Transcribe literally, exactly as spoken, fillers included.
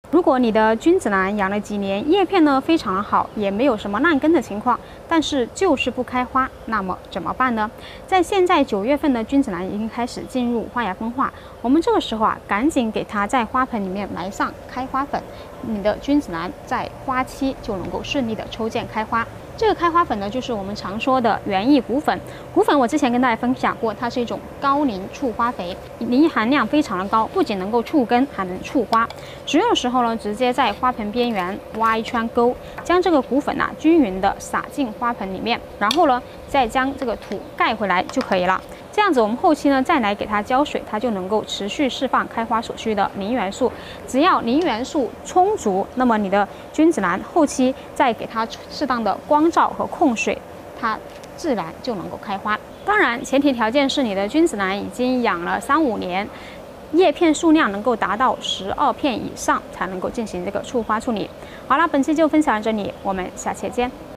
如果你的君子兰养了几年，叶片呢非常的好，也没有什么烂根的情况，但是就是不开花，那么怎么办呢？在现在九月份的君子兰已经开始进入花芽分化，我们这个时候啊，赶紧给它在花盆里面埋上开花粉，你的君子兰在花期就能够顺利的抽件开花。这个开花粉呢，就是我们常说的园艺骨粉。骨粉我之前跟大家分享过，它是一种高磷促花肥，磷含量非常的高，不仅能够促根，还能促花。使用的时候呢，直接在花盆边缘挖一圈沟，将这个骨粉啊均匀的撒进花盆里面，然后呢，再将这个土盖回来就可以了。这样子，我们后期呢再来给它浇水，它就能够持续释放开花所需的磷元素。只要磷元素充足，那么你的君子兰后期再给它适当的光照和控水，它自然就能够开花。当然，前提条件是你的君子兰已经养了三五年，叶片数量能够达到十二片以上，才能够进行这个促花处理。好了，本期就分享到这里，我们下期见。